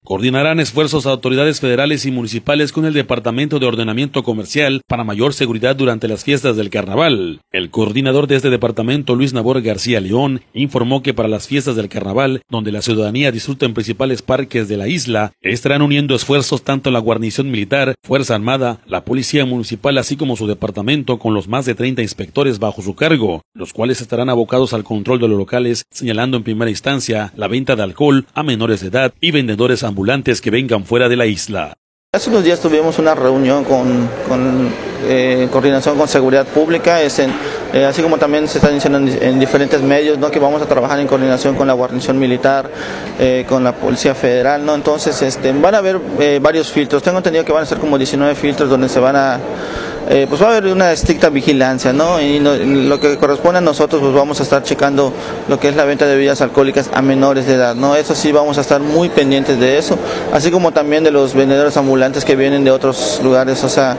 Coordinarán esfuerzos a autoridades federales y municipales con el Departamento de Ordenamiento Comercial para mayor seguridad durante las fiestas del Carnaval. El coordinador de este departamento, Luis Nabor García León, informó que para las fiestas del Carnaval, donde la ciudadanía disfruta en principales parques de la isla, estarán uniendo esfuerzos tanto la guarnición militar, Fuerza Armada, la Policía Municipal, así como su departamento, con los más de 30 inspectores bajo su cargo, los cuales estarán abocados al control de los locales, señalando en primera instancia la venta de alcohol a menores de edad y vendedores ambulantes que vengan fuera de la isla. Hace unos días tuvimos una reunión con coordinación con seguridad pública, así como también se está diciendo en diferentes medios, ¿no?, que vamos a trabajar en coordinación con la guarnición militar, con la Policía Federal, ¿no? Entonces van a haber varios filtros. Tengo entendido que van a ser como 19 filtros donde se van a pues va a haber una estricta vigilancia, ¿no? Y lo que corresponde a nosotros, pues vamos a estar checando lo que es la venta de bebidas alcohólicas a menores de edad, ¿no? Eso sí, vamos a estar muy pendientes de eso, así como también de los vendedores ambulantes que vienen de otros lugares, o sea,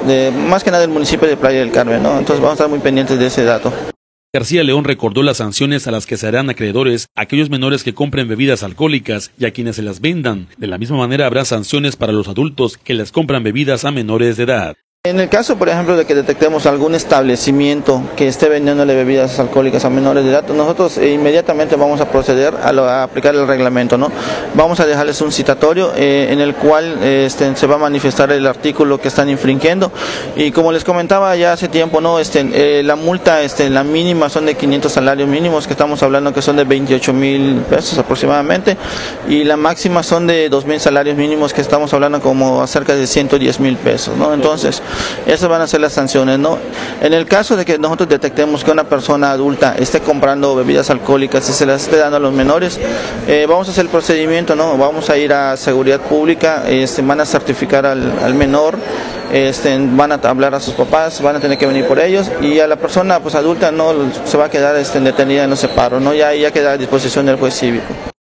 más que nada del municipio de Playa del Carmen, ¿no? Entonces vamos a estar muy pendientes de ese dato. García León recordó las sanciones a las que serán acreedores aquellos menores que compren bebidas alcohólicas y a quienes se las vendan. De la misma manera habrá sanciones para los adultos que les compran bebidas a menores de edad. En el caso, por ejemplo, de que detectemos algún establecimiento que esté vendiéndole bebidas alcohólicas a menores de edad, nosotros inmediatamente vamos a proceder a aplicar el reglamento, ¿no? Vamos a dejarles un citatorio en el cual se va a manifestar el artículo que están infringiendo, y como les comentaba ya hace tiempo, ¿no?, la multa, la mínima son de 500 salarios mínimos, que estamos hablando que son de 28,000 pesos aproximadamente, y la máxima son de 2,000 salarios mínimos, que estamos hablando como acerca de 110,000 pesos, ¿no? Entonces, esas van a ser las sanciones, ¿no? En el caso de que nosotros detectemos que una persona adulta esté comprando bebidas alcohólicas y se las esté dando a los menores, vamos a hacer el procedimiento, ¿no? Vamos a ir a seguridad pública, van a certificar al menor, van a hablar a sus papás, van a tener que venir por ellos, y a la persona pues adulta no se va a quedar detenida en los separos, ¿no? Ya queda a disposición del juez cívico.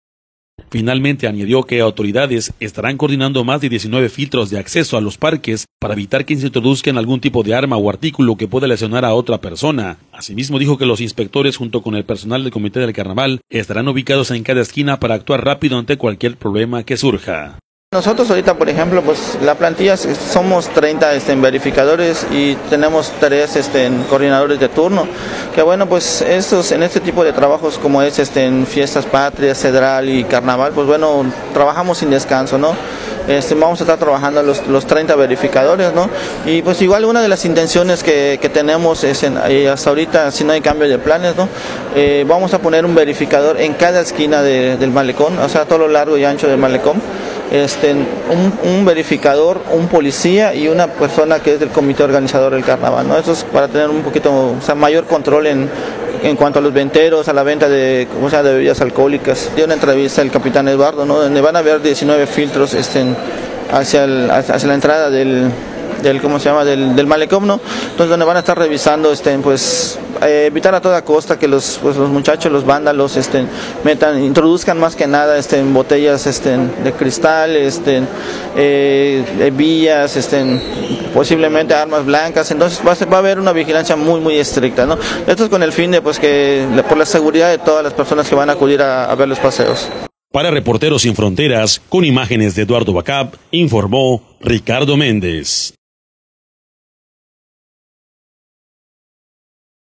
Finalmente añadió que autoridades estarán coordinando más de 19 filtros de acceso a los parques para evitar que se introduzcan algún tipo de arma o artículo que pueda lesionar a otra persona. Asimismo dijo que los inspectores junto con el personal del Comité del Carnaval estarán ubicados en cada esquina para actuar rápido ante cualquier problema que surja. Nosotros ahorita, por ejemplo, pues la plantilla somos 30 verificadores y tenemos 3 coordinadores de turno, que bueno, pues en este tipo de trabajos como es en fiestas patrias, cedral y carnaval, pues bueno, trabajamos sin descanso, ¿no? Vamos a estar trabajando los 30 verificadores, ¿no? Y pues igual una de las intenciones que tenemos es, hasta ahorita, si no hay cambio de planes, ¿no?, vamos a poner un verificador en cada esquina del malecón, o sea, todo lo largo y ancho del malecón. Un verificador, un policía y una persona que es del comité organizador del carnaval, ¿no? Eso es para tener un poquito, o sea, mayor control en cuanto a los venteros, a la venta de bebidas alcohólicas. Dio una entrevista el capitán Eduardo, ¿no?, donde van a haber 19 filtros hacia la entrada del malecón, ¿no? Entonces donde van a estar revisando, pues evitar a toda costa que los muchachos, los vándalos, introduzcan más que nada en botellas de cristal, vías, posiblemente armas blancas. Entonces va a haber una vigilancia muy estricta, ¿no? Esto es con el fin de por la seguridad de todas las personas que van a acudir a ver los paseos. Para Reporteros Sin Fronteras, con imágenes de Eduardo Bacap, informó Ricardo Méndez.